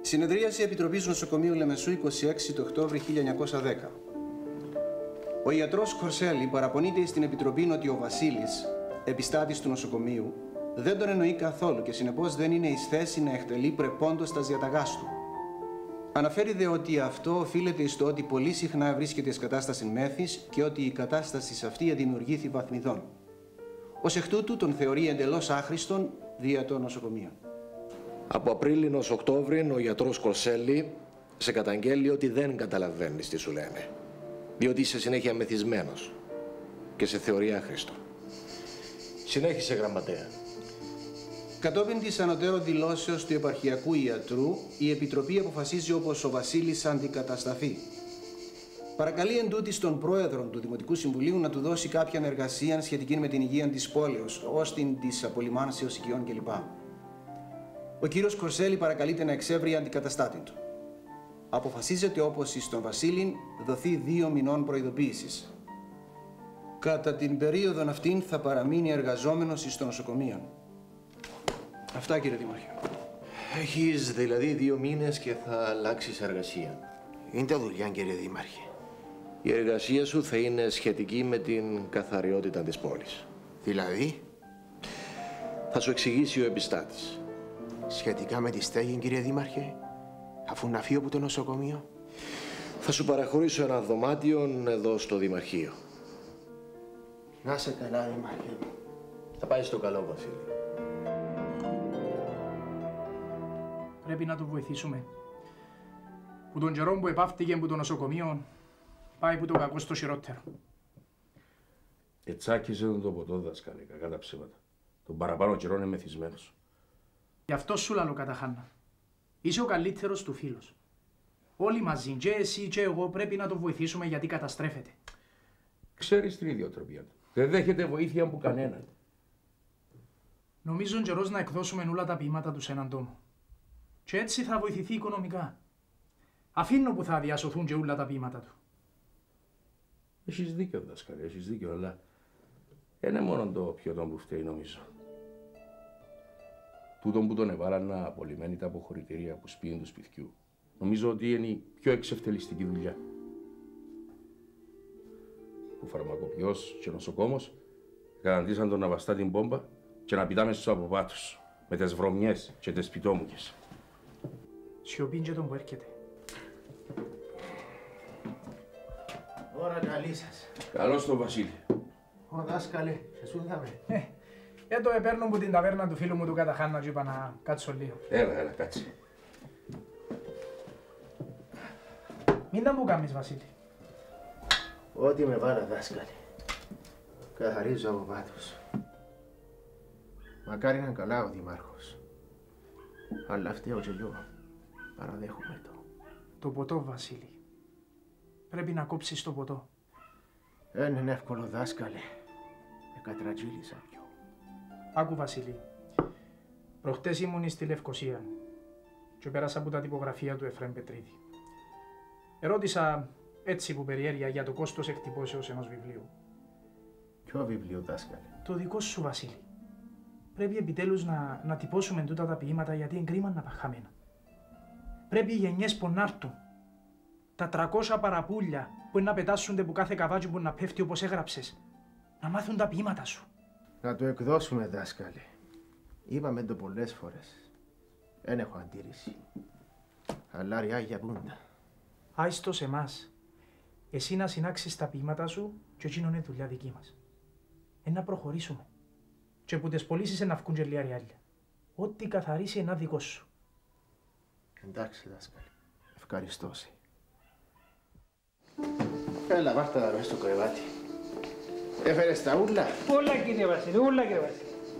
Συνεδρίαση Επιτροπής Νοσοκομείου Λεμεσού 26 του Οκτώβρη 1910. Ο ιατρός Κορσέλη παραπονείται στην Επιτροπή ότι ο Βασίλης, επιστάτης του νοσοκομείου, δεν τον εννοεί καθόλου και συνεπώς δεν είναι εις θέση να εκτελεί πρεπόντως τα διαταγάς του. Αναφέρει δε ότι αυτό οφείλεται στο ότι πολύ συχνά βρίσκεται εις κατάσταση μέθης και ότι η κατάσταση αυτή δημιουργήθη βαθμιδών. Ως εκ τούτου τον θεωρεί εντελώς άχρηστον δια των νοσοκομείων. Από Απρίλη ως Οκτώβρη ο γιατρός Κορσέλη σε καταγγέλει ότι δεν καταλαβαίνεις τι σου λένε, διότι είσαι συνέχεια μεθυσμένος και σε θεωρεί άχρηστο. Συνέχισε, γραμματέα. Κατόπιν της ανωτέρω δηλώσεως του επαρχιακού ιατρού, η Επιτροπή αποφασίζει όπως ο Βασίλης αντικατασταθεί. Παρακαλεί εν τούτης τον πρόεδρο του Δημοτικού Συμβουλίου να του δώσει κάποια εργασία σχετική με την υγεία της πόλεως, ως την της απολυμάνσεως οικειών κλπ. Ο κύριος Κορσέλη παρακαλείται να εξεύρει αντικαταστάτη του. Αποφασίζεται όπως εις τον Βασίλην δοθεί 2 μηνών προειδοποίησης. Κατά την περίοδο αυτήν θα παραμείνει εργαζόμενος εις το νοσοκομείο. Αυτά, κύριε Δήμαρχε. Έχεις δηλαδή 2 μήνες και θα αλλάξεις εργασία. Είναι τα δουλειά, κύριε Δήμαρχε. Η εργασία σου θα είναι σχετική με την καθαριότητα της πόλης. Δηλαδή? Θα σου εξηγήσει ο επιστάτης. Σχετικά με τη στέγη, κύριε Δήμαρχε, αφού να φύγω από το νοσοκομείο. Θα σου παραχωρήσω ένα δωμάτιο εδώ στο Δημαρχείο. Να είσαι καλά, Δήμαρχε. Θα πάει στο καλό, Βασίλη. Πρέπει να το βοηθήσουμε. Που τον καιρό που επάφτηκε από το νοσοκομείο, πάει που το κακό στο χειρότερο. Ετσάκισε τον το ποτό, δάσκαλε, κακά τα ψέματα. Τον παραπάνω καιρό είναι μεθυσμένος. Γι' αυτό σου λαλώ, Καταχάννα. Είσαι ο καλύτερος του φίλος. Όλοι μαζί, και εσύ και εγώ, πρέπει να το βοηθήσουμε γιατί καταστρέφεται. Ξέρεις την ιδιοτροπία του. Δεν δέχεται βοήθεια από κανέναν. Νομίζω καιρός να εκδώσουμε όλα τα ποίηματα του σε έναν τόμο. Και έτσι θα βοηθηθεί οικονομικά. Αφήνω που θα διασωθούν και όλα τα ποίηματα του. Έχεις δίκιο, δάσκαλε, έχεις δίκιο, αλλά είναι μόνο το πιωτό που φταίει, νομίζω. Τούτον που τον έβαλαν να απολυμμένει τα αποχωρητήρια που σπίτι του σπιτιού. Νομίζω ότι είναι η πιο εξευτελιστική δουλειά. Που φαρμακοποιός και νοσοκόμος καταντήσαν τον να βαστά την πόμπα και να πηδάμε στους αποπάτους με τις βρωμιές και τις πιτόμουκες. Σιωπήν και τον που έρχεται. Ώρα καλή σας. Καλώς τον Βασίλη. Ω δάσκαλε, σε σου είδαμε. Το επέρνω που την ταβέρνα του φίλου μου του Καταχάννα και είπα να κάτσω λίγο. Έλα, κάτσε. Μην τα μου κάνεις, Βασίλη. Ό,τι με βάλα, δάσκαλε. Καθαρίζω από πάτους. Μακάρι να είναι καλά ο Δήμαρχος. Αλλά φταίω και εγώ. Παραδέχομαι το. Το ποτό, Βασίλη. Πρέπει να κόψεις το ποτό. Δεν είναι εύκολο, δάσκαλε. Κατρατζήλισα πιο. Άκου, Βασίλη. Προχτές ήμουν στη Λευκοσία και πέρασα από τα τυπογραφία του Εφραίμ Πετρίδη. Ερώτησα έτσι που περιέργεια για το κόστος εκτυπώσεως ενός βιβλίου. Ποιο βιβλίο, δάσκαλε? Το δικό σου, Βασίλη. Πρέπει επιτέλους να τυπώσουμε τούτα τα ποίηματα γιατί είναι κρίμα να παχαμένα. Πρέπει οι γενιές που να έρθουν, τα 300 παραπούλια που είναι να πετάσσονται που κάθε καβάτσι που να πέφτει όπως έγραψες, να μάθουν τα ποίηματα σου. Να το εκδώσουμε, δάσκαλε. Είπαμε το πολλές φορές. Δεν έχω αντίρρηση. Αλλά ριάγια πούντα. Άιστο σε εμάς. Εσύ να συνάξεις τα ποίηματα σου και εκείνο είναι δουλειά δική μας. Να προχωρήσουμε. Και που τις πωλήσεις να βγουν και λίγα ριάλια. Ό,τι καθαρίσει είναι δικό σου. Εντάξει, δάσκαλε. Ευχαριστώ σε. Έλα, βάρτα τα μέσα στο κρεβάτι. Έφερες τα ούλα? Όλα, κύριε Βασίλη, όλα, κύριε Βασίλη.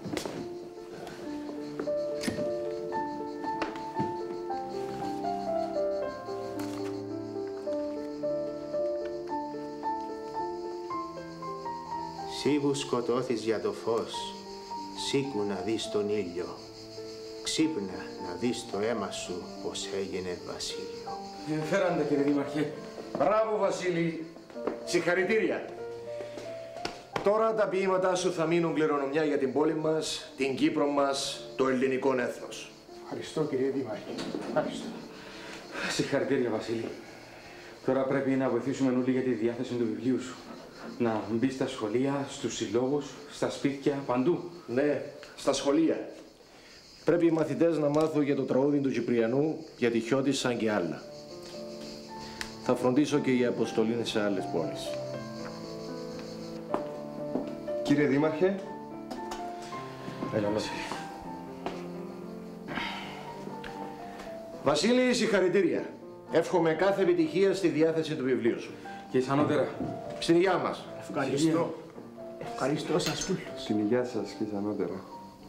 Σύ που σκοτώθεις για το φως, σήκου να δεις τον ήλιο. Ξύπνα να δεις το αίμα σου πως έγινε βασίλειο. Φέραντε, κύριε Δήμαρχε. Μπράβο, Βασίλη. Συγχαρητήρια. Τώρα τα ποίηματά σου θα μείνουν κληρονομιά για την πόλη μας, την Κύπρο μας, το ελληνικό έθνος. Ευχαριστώ, κύριε Δήμαρχε. Ευχαριστώ. Συγχαρητήρια, Βασίλη. Τώρα πρέπει να βοηθήσουμε όλοι για τη διάθεση του βιβλίου σου. Να μπει στα σχολεία, στους συλλόγους, στα σπίτια, παντού. Ναι, στα σχολεία. Πρέπει οι μαθητές να μάθουν για το τραγούδι του Κυπριανού, για τη Χιώτισσα και άλλα. Θα φροντίσω και η αποστολή είναι σε άλλες πόλεις. Κύριε Δήμαρχε. Έλα, Βασίλη. Βασίλη, συγχαρητήρια. Εύχομαι κάθε επιτυχία στη διάθεση του βιβλίου σου. Και ισανότερα. Στην υγειά μας. Ευχαριστώ. Ευχαριστώ σας όλους. Στην υγεία σας και ισανότερα.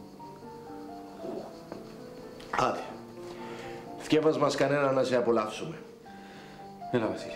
Άντε. Θκεύας μας κανένα να σε απολαύσουμε. Έλα, Βασίλη.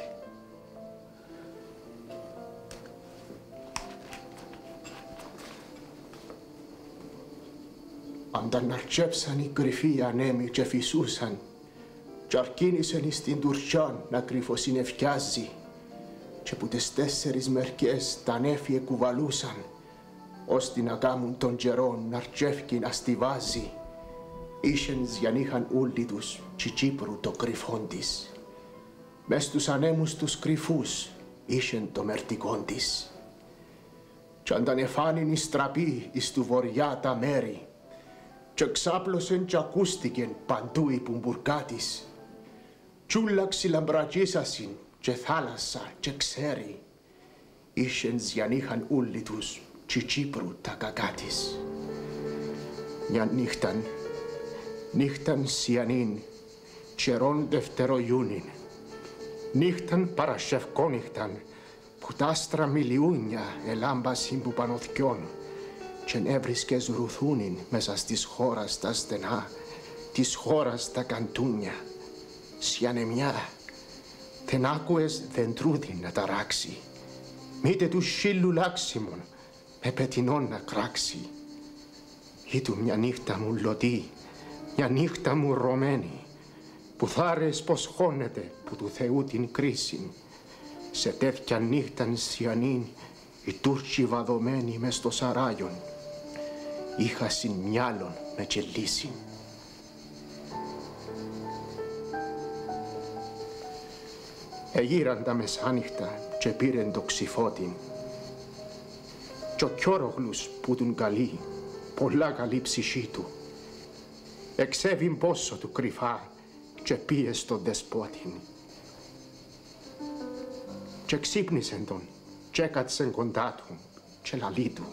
Ανταναρτσέψαν οι κρυφοί ανέμοι και φυσούσαν και αρκίνησαν εις την τουρκιάν να κρυφοσυννεφιάζει και που τις 4 μερκές τα νέφη εκουβαλούσαν ώστε να κάμουν των καιρών να αρτσεύκει να στιβάζει ήσεν ζιανίχαν ούλοι τους και Κύπρου το κρυφόν της. Μες τους ανέμους τους κρυφούς ήσεν το μερτικόν της. Κι αντανεφάνην η στραπή εις του βορειά τα μέρη και ξάπλωσεν κι ακούστηκεν παντού η πουμπουρκά της. Τσούλαξι λαμπρατζήσασιν και θάλασσα και ξέρει ήσεν ζιανίχαν ούλοι τους κι Κύπρου τα κακά της. Μια νύχταν σιανήν καιρών Δευτεροϊούνιν, νύχταν παρασευκόνυχταν που τα άστρα μιλιούνια ελάμπασιν που πανωθκιών και έβρισκες ρουθούνιν μέσα στις χώρας τα στενά, της χώρας τα καντούνια. Σιανεμιά, δεν άκουες δεντρούδιν να ταράξει, μήτε του σύλλου λάξιμον με πετεινόν να κράξει. Ήτου μια νύχτα μου λωτή, μια νύχτα μου ρωμένη, που θάρες πως χώνεται που του Θεού την κρίση. Σε τέτοια νύχταν σιανήν οι Τούρκοι βαδωμένοι μες στο Σαράγιον είχασιν μυάλον με κελίσιν. Εγύραν τα μεσάνυχτα και πήρεν το ξυφώτιν κι ο Κιόρογλους που τον καλεί, πολλά καλή ψυχή του, εξέβην πόσο του κρυφά και πίε στον δεσπότην. Και ξύπνησεν τον και έκατσεν κοντά του και λαλεί του.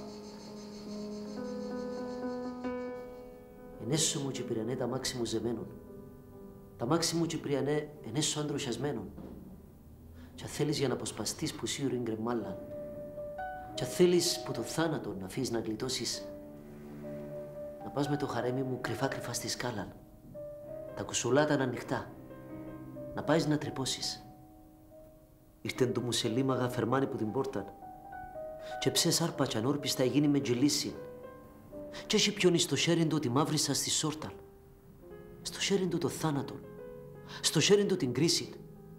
Ενέσω μου Κυπριανέ τα μάξι μου ζεμένων. Τα μάξι μου Κυπριανέ ενέσω άντροχιασμένων. Κι αν θέλεις για να αποσπαστείς που σίγουρη γκρεμάλα. Κι αν θέλεις που το θάνατο να αφήσεις να γλιτώσεις. Να πας με το χαρέμι μου κρυφά στη σκάλα. Τα κουσουλάτα να ανοιχτά. Να πάεις να τρυπώσεις. Ήρθεν το μουσελίμαγα φερμάνι που την πόρταν. Και ψες άρπα κι ανόρπιστα γίνει με τζελίσιν. Κι έχει πιόνι στο χέριν του ότι μαύρισα στη σόρταλ. Στο χέριν του το θάνατο. Στο χέριν του την κρίση.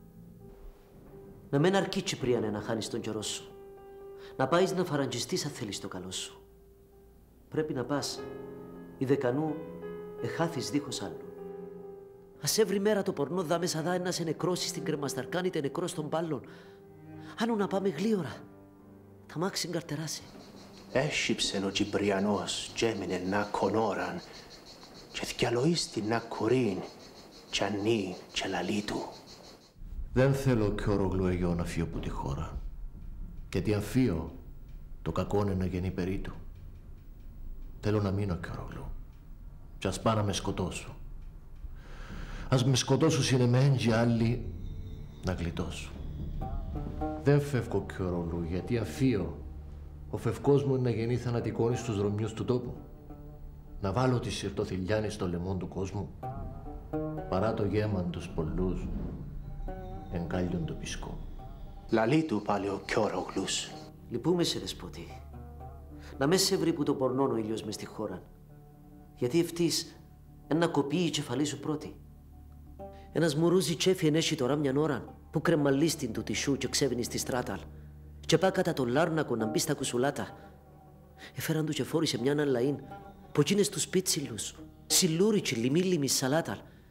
Να μεν αρκεί Κυπριανέ να χάνεις τον καιρό σου. Να πάεις να φαραντζιστείς αν θέλεις το καλό σου. Πρέπει να πας. Η δεκανού εχάθεις δίχως άλλο. Ας έβρι μέρα το πορνό δά μέσα δά να σε νεκρώσει στην κρεμασταρκάνη είτε νεκρός των πάλων. Άνω να πάμε γλίωρα. Τα μάξιν καρτεράσε. Έσυψεν ο Κυπριανός κι έμεινε να κονόραν και θκιαλοίστη να κουρίν κι ανή και λαλί του. Δεν θέλω Κιόρογλου εγιό να φύγω από τη χώρα. Γιατί αν φύγω, το κακό είναι να γεννεί περί του. Θέλω να μείνω Κιόρογλου. Κι ας πά να με σκοτώσω. Ας με σκοτώσω συνεμέν και άλλοι να γλιτώσω. Δεν φεύγω Κιόρογλου, γιατί αν φύγω, ο φευκός μου είναι να γεννεί θανατικόνη στους δρομιούς του τόπου. Να βάλω τη σιρτοθυλιάνη στο λαιμό του κόσμου. Παρά το γέμαν τους πολλούς, εγκάλιον το πισκό. Λαλί του πάλι ο Κιόρογλους. Λυπούμε σε δεσπότη. Να με σε βρει που το πορνών ο ήλιος μες στη χώρα. Γιατί ευτής ένα κοπεί η κεφαλή σου πρώτη. Ένας μουρούζι τσέφι ενέχει τώρα μιαν ώρα που κρεμαλίστην του τισού και ξέβαινε στη στράταλ. Και πά κατά τον λάρνακο να μπει στα κουσουλάτα. Έφεραν του και φόρησε μιαν αλαΐν που εκείνες τους πίτσιλους, σιλούρι και λιμίλιμι σαλάταλ.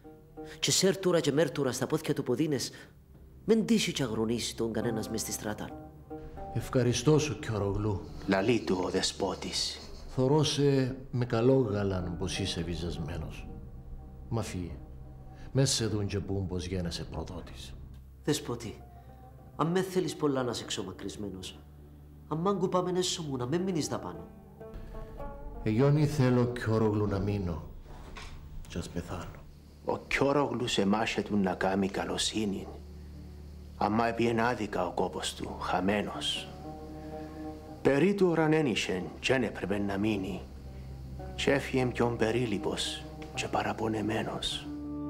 Και σέρτουρα και μέρτουρα στα πόθια του ποδίνες, μεν τύχει και αγρονίσει τον κανένας μες στη στράτα. Ευχαριστώ σου, Κιορογλού. Λαλεί του ο δεσπότης. Θωρώ με καλό γαλάν πως είσαι βυζασμένος. Μα φύγε. Μες σε δουν και πούν πως γίνεσαι προδότης. Δεσπότη, αν με θέλεις πολλά να είσαι εξομακρυσμένος, αν μ' αγκουπάμεν έσω μου να με μείνεις δαπάνω. Εγιόνι θέλω Κιορογλού να μείνω και ας πεθάνω. Ο Κιόρογλους εμάσε του να κάνει καλοσύνη. Αμά έπιεν άδικα ο κόπος του, χαμένος. Περί του ορανένισεν κι δεν έπρεπε να μείνει. Κι έφυγε ποιον περίληπος και παραπονεμένος.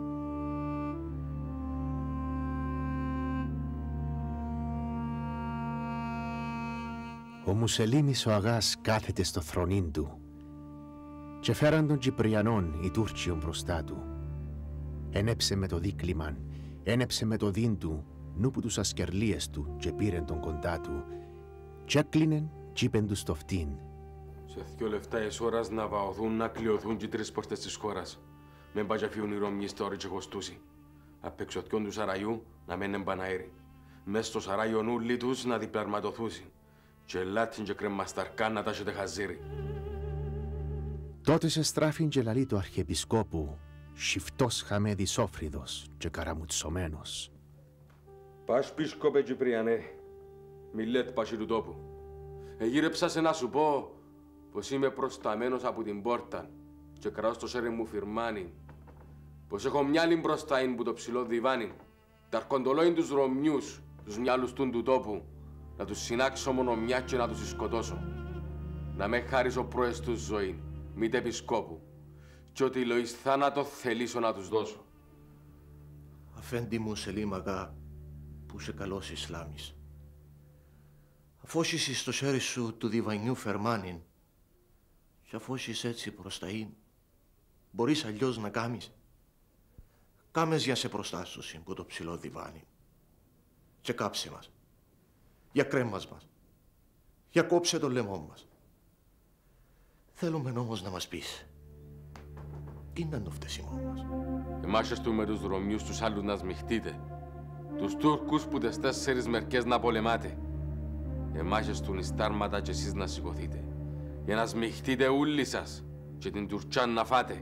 Ο Μουσελίνης ο Αγάς κάθεται στο θρονίν του και φέραν τον Κυπριανών οι Τούρκιον μπροστά του. Ένεψε με το δίκλιμαν, ένεψε με το δίν του, νου που τους ασκερλίες του και πήρεν τον κοντά του κι έκλεινεν κι είπεν του στο φτύν. Σε 2 λεπτά εις ώρας να βαωθούν, να κλειωθούν και οι 3 πόρτες της χώρας. Μεν πάει και φύγουν οι Ρωμιοί στα ώρες και κοστούσι. Απ' εξωτιών του Σαραγιού να μένουν παναέρι. Μες στο Σαράγιον ούλοι τους να διπλαρματωθούσιν. Και λάτιν και κρεμασταρκά να τάσετε χαζίρι. Τότε σε στράφην και λαλεί του Αρχιεπισκόπου, σιφτός Χαμέδης Όφριδος και καραμουτσωμένος. Πας πίσκοπε Κυπριανέ, μιλέτ πάση του τόπου. Εγύρεψα σε να σου πω πως είμαι προσταμένος από την πόρτα και κρατώ στο σέρι μου φυρμάνι. Πως έχω μυάλι μπροστά που το ψηλό διβάνι. Τα αρκοντολόιν τους Ρωμιούς, τους μυάλους του τόπου, να τους συνάξω μόνο μια και να τους σκοτώσω. Να με χάρεις ο πρόεδρος τους ζωή, μήτε επισκόπου, και ότι λοής θάνατο θελήσω να τους δώσω. Αφέντη μου Σελίμ Αγά, που είσαι καλός Ισλάμις. Αφώσεις στο χέρι σου του διβανιού φερμάνιν και αφώσεις έτσι προς τα ίν, μπορείς αλλιώς να κάμεις. Κάμες για σε προστάσωσιν που το ψηλό διβάνι και κάψε μας, για κρέμας μας, για κόψε το λαιμό μας. Θέλουμε όμως να μας πεις, τι ήταν το φταίσιμό μας. Εμάσες του με τους Ρωμιούς τους άλλους να σμιχτείτε, τους Τούρκους που τις 4 μερκές να πολεμάτε. Εμάσες του νηστάρματα και εσείς να σηκωθείτε, για να σμιχτείτε όλοι σας και την Τουρκιάν να φάτε.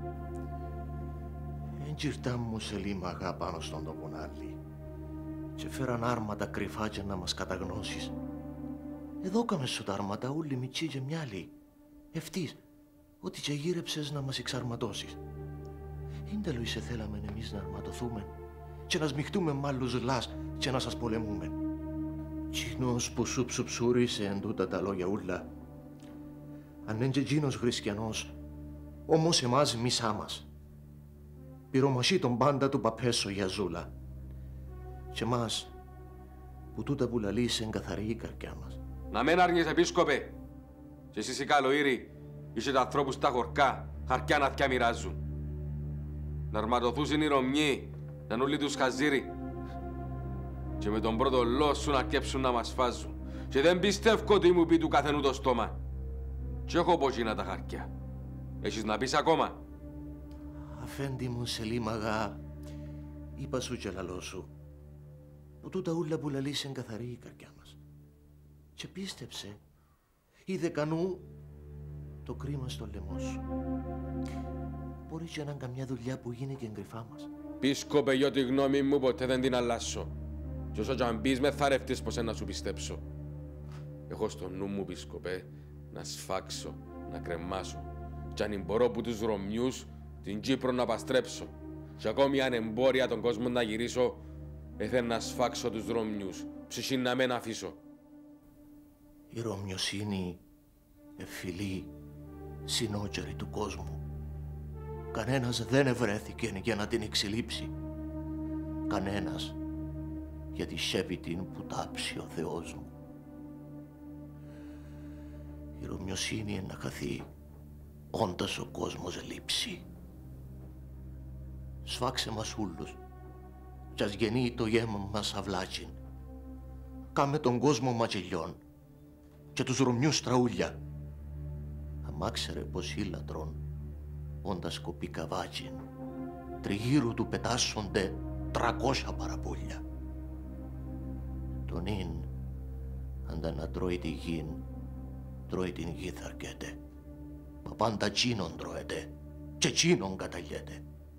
Εν τζιρτά μου Σελίμ Αγά πάνω στον τόπον άλλοι και φέραν άρματα κρυφά και να μας καταγνώσεις. Εδώ κάμε σου τα άρματα όλοι μητσί και μυάλι. Ευτής, ότι και γύρεψες να μας εξαρματώσεις. Ίντελο σε θέλαμε εμείς να αρματωθούμε και να σμιχτούμε μ' άλλους λάς και να σας πολεμούμε. Τσινός που σου ψουψούρισε εν τούτα τα λόγια ούλα. Αν είναι και εκείνος χριστιανός, όμως εμάς μισά μας. Πυρομαχεί τον πάντα του παπέσο για ζούλα. Και μας, που τούτα που λαλείς εγκαθαρεί η καρδιά μας. Να μεν άρνιες επίσκοπε, και εσείς οι καλοήροι, είσαι τα ανθρώπους τα χορκά, χαρκιά να θκιά μοιράζουν. Να αρματωθούσιν οι Ρωμιοί, να νουλί τους χαζίρι. Και με τον πρώτο λόγο σου να κέψουν να μας φάζουν. Και δεν πιστεύω ότι μου πει του καθενού το στόμα. Και έχω πω γίνα τα χαρκιά. Έχεις να πεις ακόμα? Αφέντη μου Σελίμ Αγά, είπα σου και λαλό σου, που τούτα ούλα που λαλείς εγκαθαρεί η καρδιά μας. Και πίστεψε, είδε κανού το κρίμα στο λαιμό σου. Μπορεί και να είναι καμιά δουλειά που γίνει και εγκρυφά μας. Πίσκοπε, για τη γνώμη μου ποτέ δεν την αλλάσω. Κι όσο κι αν πεις με θαρευτείς πως να σου πιστέψω. Έχω στο νου μου, πίσκοπε, να σφάξω, να κρεμάσω. Κι αν μπορώ που τους Ρωμιούς την Κύπρο να παστρέψω. Κι ακόμη αν εμπόρια τον κόσμο να γυρίσω, θέλω να σφάξω τους Ρωμιούς, ψυχή να μεν αφήσω. Η Ρωμιοσύνη ευφυλή συνόκερη του κόσμου. Κανένας δεν ευρέθηκε για να την εξυλείψει. Κανένας για τη σέπη την που τάψει ο Θεός μου. Η Ρωμιοσύνη είναι να χαθεί όντας ο κόσμος λείψει. Σφάξε μας ούλους κι ας γεννεί το γέμμα μας αυλάτσιν. Κάμε τον κόσμο ματζελιών και τους Ρωμιούς τραούλια. Αμάξερε πως ήλατρον όντας κοπεί καβάτσιν τριγύρω του πετάσσονται 300 παραπούλια. Τον ίν, αντα να τρώει τη γην, τρώει την γη θα αρκέται. Μα πάντα τσίνον τρώεται και τσίνον καταλιέται.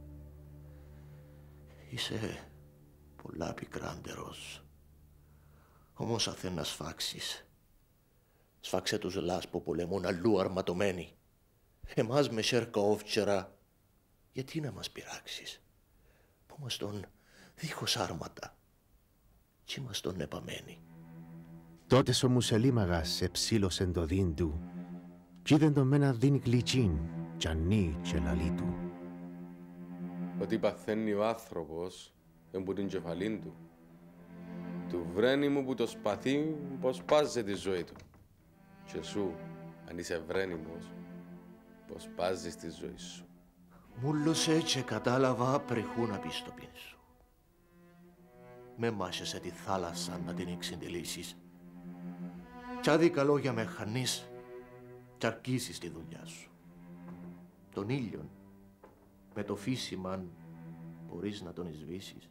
Είσαι πολλά πικράντερος, όμως αθεν να σφάξεις. Σφάξε τους λάς που πολεμούν αλλού αρματωμένοι. Εμάς με σέρκα όφτσερα, γιατί να μας πειράξεις, που μας τον δίχως άρματα, κι μας τον επαμένοι. Τότες ο Μουσελίμαγας εψήλωσεν το δίν του, κι είδεν τον μένα δίν γλυκίν, τζανί και λαλί του. Ότι παθαίνει ο άνθρωπος εμπού την κεφαλήν του. Του βρένει μου που το σπαθί πως πάζει τη ζωή του. Και σου, αν είσαι βρένιμος, πως πάζεις τη ζωή σου. Μούλωσε και κατάλαβα πρεχού να πεις το πίν σου. Με μάσεσαι τη θάλασσα να την εξεντελήσεις. Κι άδικα λόγια με χανείς κι αρκίσεις τη δουλειά σου. Τον ήλιον με το φύσιμαν μπορείς να τον εισβήσεις.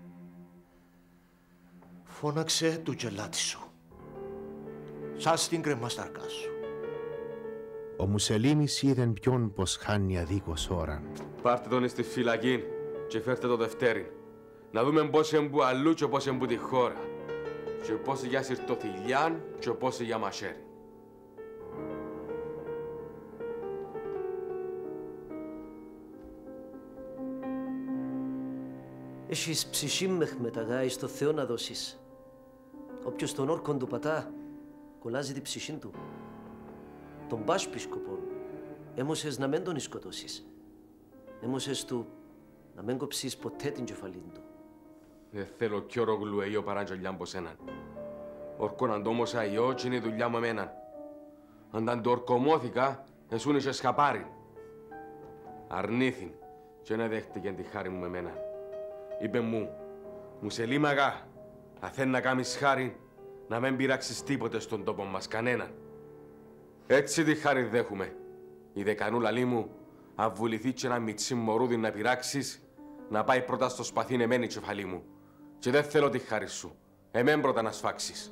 Φώναξε του γελάτη σου. Σας την κρεμασταρκά σου. Ο Μουσελίνης είδεν ποιον πως χάνει αδίκως ώραν. Πάρτε τον στη φυλακή και φέρτε το Δευτέριν. Να δούμε πώς εμπού αλλού και πώς εμπού τη χώρα. Και πώς για συρτοθυλιάν και πώς για μασέρι. Έχεις ψυχή μεχμεταγά εις το Θεό να δώσεις. Όποιος τον όρκον του πατά, κολλάζει τη ψυχή του. Τον πάσπισκοπον, έμωσες να μην τον σκοτώσεις. Έμωσες του να μην κόψεις ποτέ την κεφαλή του. Δεν θέλω κι ορογλου εγώ παράγγελιάν πως έναν. Ορκόν αν το όμωσα εγώ και είναι η δουλειά μου εμέναν. Αν το ορκομώθηκα, εσούν είσαι σχαπάριν. Αρνήθην και να δέχτηκε τη χάρη μου εμέναν. Είπε μου, Μουσελίμαγα, αθέν να κάνεις χάρη, να μην πειράξεις τίποτε στον τόπο μας, κανέναν. Έτσι τη χάρη δέχουμε. Η δεκανούλα λί μου, αν βουληθεί και ένα μιτσί μωρούδι να πειράξεις, να πάει πρώτα στο σπαθί εμένη κεφαλή μου. Και δεν θέλω τη χάρη σου. Εμέν πρώτα να σφάξεις.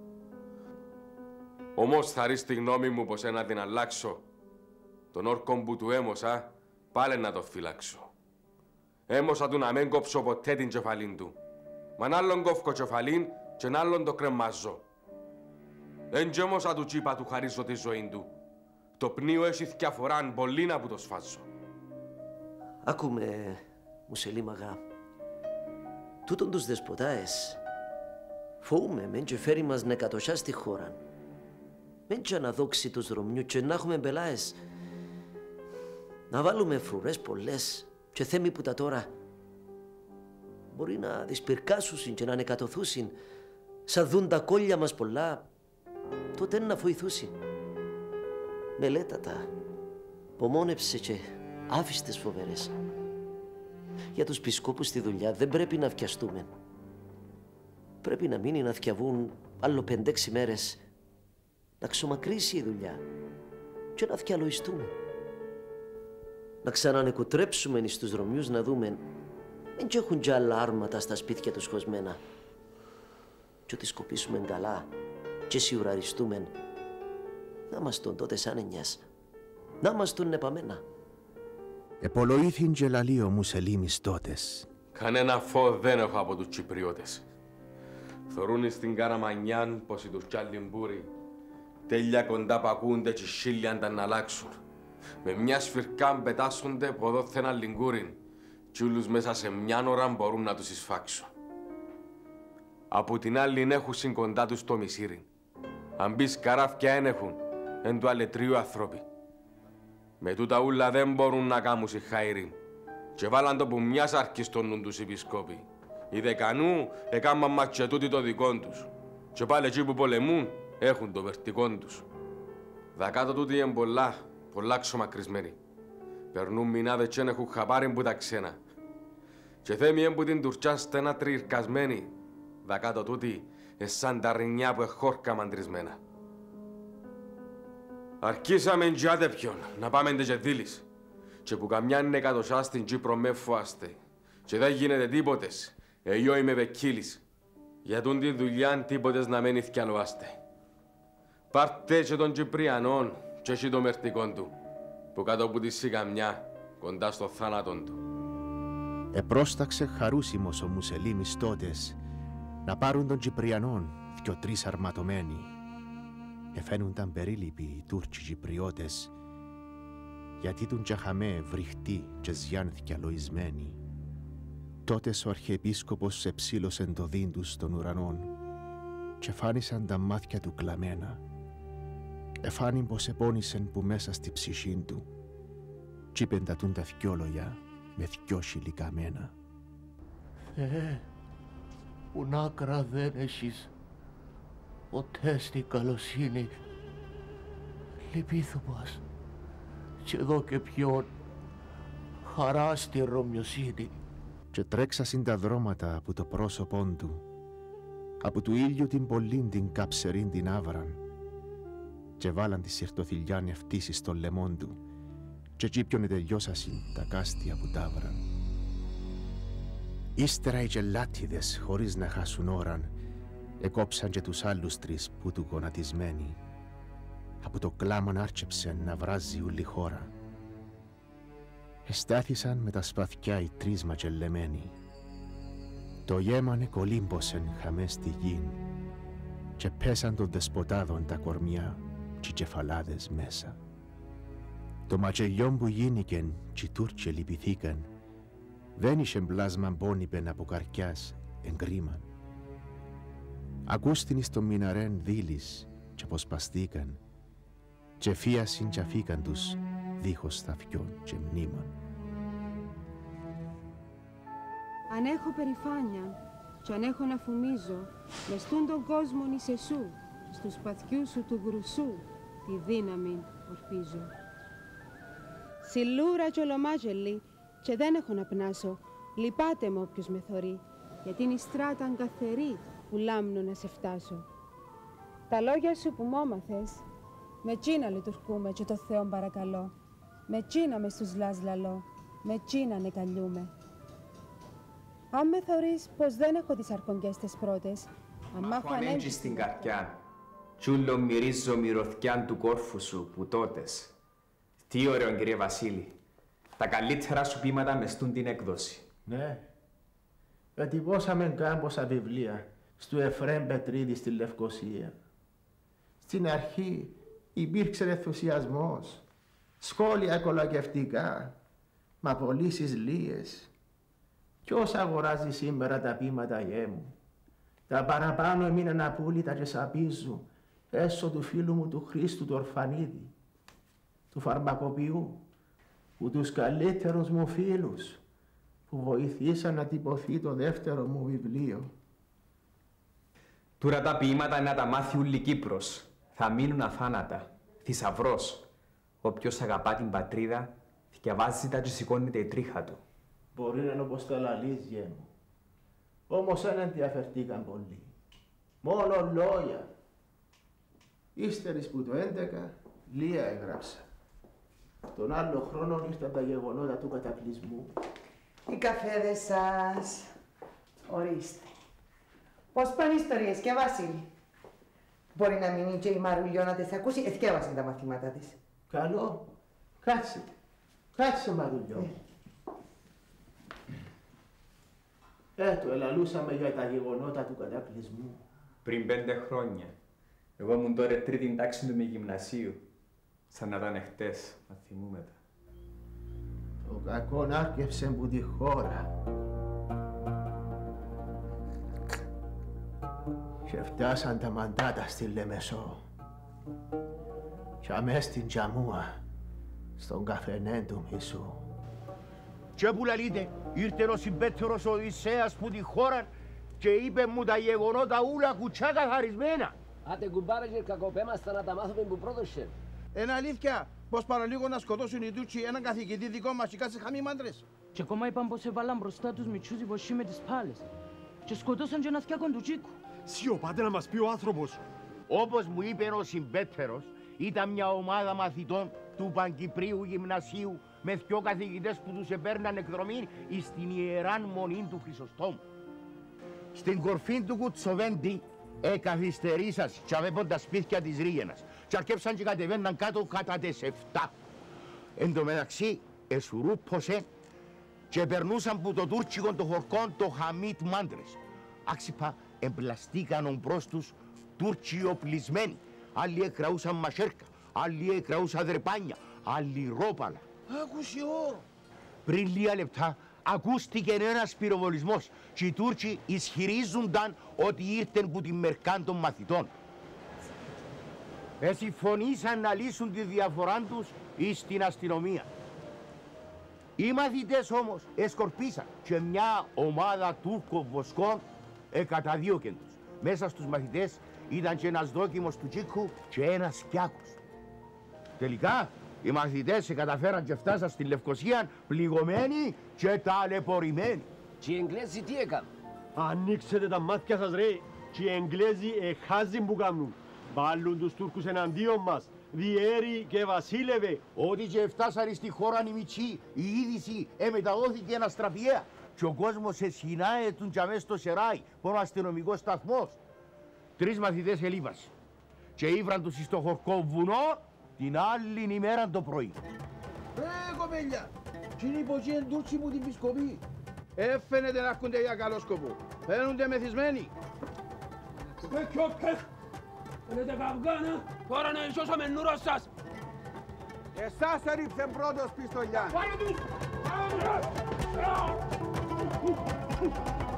Όμως θα ρεις τη γνώμη μου πως ένα την αλλάξω. Τον όρκον που του έμωσα, πάλε να το φυλάξω. Έμωσα του να μην κόψω ποτέ την κεφαλήν του. Μαν άλλον κόφκω κεφαλήν και έναν άλλον το κρεμάζω. Εν κι έμωσα του τσίπα του χαρίζω τη ζωή του. Το πνίο έχει θκιά φοράν πολύ να που το σφάζω. Άκουμε, Μουσελίμαγα, τούτον τους δεσποτάες φοβούμε μεν και φέρει μας νεκατοσιά στη χώρα. Μεν και αναδόξει τους Ρωμιού και να έχουμε μπελάες. Να βάλουμε φρουρές πολλές και θέμοι που τα τώρα μπορεί να δυσπυρκάσουσιν και να νεκατοθούσιν, σαν δουν τα κόλλια μας πολλά, τότε να βοηθούσιν. Μελέτατα, πομόνεψε και άφιστες φοβερές. Για τους πισκόπους στη δουλειά δεν πρέπει να φτιαστούμε. Πρέπει να μείνει να φτιαβούν άλλο 5-6 μέρες, να ξομακρύσει η δουλειά και να φτιαλοιστούμε. Να ξανανεκοτρέψουμε εις τους Ρωμιούς να δούμε δεν κι έχουν κι άλλα άρματα στα σπίτια τους χωσμένα. Κι ότι σκοπίσουμε καλά και σιουραριστούμε, να μας τον τότε σαν εννιάς, να μας τον επαμένα. Επολογήθην και λαλεί ο Μουσελίμης τότες. Κανένα φω δεν έχω από τους Κυπριώτες. Θωρούν στην Καραμανιάν πως οι Τουρκιάλοι μπούροι τέλεια κοντά πακούνται και χίλια τα να αλλάξουν. Με μια σφυρκά πετάσσονται που εδώ θένα λιγκούριν κι ούλους μέσα σε μια ώρα μπορούν να τους εισφάξουν. Από την άλλη έχουν κοντά τους το μισήριν. Αν μπεις καράφκια εν έχουν, εν του αλετρίου ανθρώποι. Με τούτα ούλα δεν μπορούν να κάνουν χαίριν. Και βάλαν το που μιας αρκής στον νουν τους οι επισκόποι. Οι δεκανού έκαναν μας και τούτοι το δικό τους. Και πάλι εκεί που πολεμούν έχουν το βερτικό τους. Δακάτω τούτοι είναι πολλά ξομακρισμένοι. Περνούν μηνάδες και έχουν χαπάριν που τα ξένα. Και θέμοι είναι που την Τουρκιά στενά τριρκασμένοι. Δακάτω τούτοι σαν τα ρινιά που εχόρκα μαντρισμένα. Αρκίσαμε και άτεπιον να πάμε και δίλης. και που καμιάν εκατοσιά στην Κύπρο με φοάστε. Και δεν γίνεται τίποτες. Εγώ είμαι βεκκύλης. Για τούν τη δουλειά τίποτες να μένει θκιανοβάστε. Πάρτε και των Κυπριανών και έχει το μερτικό του, που κάτω από τη σιγαμιά, κοντά στο θάνατον του. Επρόσταξε χαρούσιμος ο Μουσελίμης τότες να πάρουν των Κυπριανών 2-3 αρματωμένοι. Εφαίνονταν περίληποι οι Τούρκοι Κυπριώτες, γιατί τον τζαχαμέ βριχτοί και ζιάνθηκια λοισμένοι. Τότες ο Αρχιεπίσκοπος εψήλωσεν το δίν τους των ουρανών και φάνησαν τα μάτια του κλαμμένα. Εφάνην πως επώνησεν που μέσα στη ψυχήν του κι είπεν τα τούν τα θκυο λόγια με θκυο λικαμένα. Θεέ, ουν άκρα δεν έχεις ποτέ στη καλοσύνη. Λυπήθω μας και εδώ και ποιον χαρά στη ρωμιοσύνη. Και τρέξασιν τα δρώματα από το πρόσωπον του, από του ήλιου την πολλήν την καψερήν την άβραν, και βάλαν τη σιρτοθυλιάν ευτήσεις στο λαιμόν του, και τσίπιον τελειώσασιν τα κάστια που τάβραν. Ύστερα οι γελάτιδες, χωρίς να χάσουν ώραν, εκόψαν και τους άλλους 3 που του γονατισμένοι. Από το κλάμαν άρчεψεν να βράζει ούλη χώρα. Εστάθησαν με τα σπαθιά οι 3 μαγελεμένοι. Το γέμανε κολύμπωσεν χαμές στη γην και πέσαν των δεσποτάδων τα κορμιά κι οι κεφαλάδες μέσα. Το ματσελιόν που γίνηκεν κι οι Τούρκοι λυπηθήκαν, δεν είχε μπλάσμαν πόνιπεν από καρκιάς εγκρίμαν. Ακούστην εις το μιναρέν δίλης κι αποσπαστήκαν και φίασιν κι αφήκαν τους δίχως σταφιόν και μνήμαν. Αν έχω περηφάνεια κι αν έχω να φουμίζω, μες στούν τον κόσμο εις εσού, στους σπαθιούς σου του γρουσού, τη δύναμη ορπίζω. Σιλούρα κι ολομάζελη, και δεν έχω να πνάσω, λυπάται με όποιος με θωρεί, γιατί είναι η στράταν καθερή που λάμνω να σε φτάσω. Τα λόγια σου που μ' όμαθες, με τσίνα λειτουργούμε και το Θεόν παρακαλώ, με τσίνα με στους λας λαλώ, με τσίνα νεκαλιούμε. Αν με θωρείς πως δεν έχω τις αρκογγιές τις πρώτες, αν έχω ανέγγι στην καρδιά, τσούλο μυρίζω μυρωθιάν του κόρφου σου που τότες. Τι ωραίο, κύριε Βασίλη. Τα καλύτερα σου ποίηματα μες στούν την έκδοση. Ναι. Ετυπώσαμε κάμποσα βιβλία στου Εφραίμ Πετρίδη στη Λευκοσία. Στην αρχή υπήρξε ενθουσιασμός, σχόλια κολακευτικά, μα πωλήσεις λίες. Ποιος αγοράζει σήμερα τα ποίηματα γέμου? Τα παραπάνω έμειναν απόλυτα και σαπίζουν έσω του φίλου μου του Χρήστου του Ορφανίδη, του φαρμακοποιού, που τους καλύτερους μου φίλους που βοηθήσαν να τυπωθεί το δεύτερο μου βιβλίο. Τούρα τα ποίηματα να τα μάθει ούλη Κύπρος. Θα μείνουν αθάνατα. Θησαυρός. Όποιος αγαπά την πατρίδα, θυκιαβάζει τα και σηκώνεται η τρίχα του. Μπορεί να είναι όπως τα λαλείς, γε μου. Όμως δεν ενδιαφερθήκαν πολύ. Μόνο λόγια. Ύστερης που το 11, λία έγραψα. Τον άλλο χρόνο ήρθαν τα γεγονότα του κατακλυσμού. Οι καφέδες σας. Ορίστε. Πώς πάνε οι ιστορίες και Βασίλη? Μπορεί να μείνει και η Μαρουλιό να τις ακούσει. Εθιέβασε τα μαθήματά της. Καλό. Κάτσε. Κάτσε, Μαρουλιό. Το ελαλούσαμε για τα γεγονότα του κατακλυσμού. Πριν 5 χρόνια. Εγώ ήμουν τώρα τρίτη τάξη του με γυμνασίου. Σαν να ήταν χτες, να θυμούμε τα. Το κακό άρκευσε που τη χώρα. Και φτάσαν τα μαντάτα στη Λεμεσό. Και αμές στην Τζαμούα, στον καφενέ του μισού. Και που λαλείτε, ήρθε ο συμπέτερος Οδυσσέας που τη χώρα και είπε μου τα γεγονότα ούλα κουτσά καθαρισμένα. Άτε κουμπάρε και κακοπέμαστα να τα μάθουμε που πρόδωσε. Είναι αλήθεια πως παραλίγο να σκοτώσουν οι Τούρκοι έναν καθηγητή δικό μας και κάτσε χαμοί μάντρες. Και ακόμα είπαν πως έβαλαν μπροστά τους μητσούς υποσχή με τις πάλες. Και σκοτώσαν και ένα θκιάκον του Τσίκου. Σιωπάτε να μας πει ο άνθρωπος. Όπως μου είπε ο συμπέτερος, ήταν μια ομάδα μαθητών του Παγκυπρίου Γυμνασίου με δυο καθηγητές που τους επέρναν εκδρομή στην Ιεράν Μονή του Χρυσοστόμου. Στην κορφή του Κουτσοβέντη καθυστερήσας και αβέπον τα σπίτια της Ρίγενας και αρκέψαν και κατεβαίναν κάτω κατά τις 7. Εν τω μεταξύ εσουρούπωσε και περνούσαν που το τουρκικό το χορκόν το Χαμίτ Μάντρες. Άξιπα εμπλαστήκαν ομπρός τους Τούρκοι οπλισμένοι. Άλλοι εκραούσαν μασέρκα, άλλοι εκραούσαν δρεπάνια, άλλοι ρόπαλα. Άκουσε όρο. Πριν λίγα λεπτά ακούστηκε ένας πυροβολισμός και οι Τούρκοι ισχυρίζονταν ότι ήρθαν που τη μερκάν των μαθητών. Συμφωνήσαν να λύσουν τη διαφορά τους στην αστυνομία. Οι μαθητές όμως εσκορπίσαν και μια ομάδα Τούρκων βοσκών καταδίωκεν τους. Μέσα στους μαθητές ήταν και ένας δόκιμος του Τσίκου και ένας Κιάκος. Τελικά οι μαθητές καταφέραν και φτάσαν στη Λευκοσία πληγωμένοι και ταλαιπωρημένοι. Και οι Εγγλέζοι τι έκαναν? Ανοίξετε τα μάτια σας ρε, και οι Εγγλέζοι χάζουν που κάνουν. Βάλουν τους Τούρκους εναντίον μας. Διέρη και βασίλευε. Ότι και φτάσαν στη χώρα νημιτσί, η είδηση μεταδόθηκε αναστραπιαία. Και ο κόσμος εσχυνάετουν και αμέσως στο Σεράι, πόνο αστυνομικός σταθμός. 3 μαθητές ελείπασαν και ήβραν τους στο χορκό βουνό την άλλη ημέρα το πρωί. Ρε κοπέλια, τι είναι υποκείεν Τούρκοι μου την πισκοπή. Έφαινεται να έρχονται για καλό σκοπό. Φαίνονται μεθυσμένοι. Φαίνεται καυγάνα, τώρα να ισώσαμε νουρό σας. Εσάς έριψε πρώτος πιστολιάν. Πάνε τους!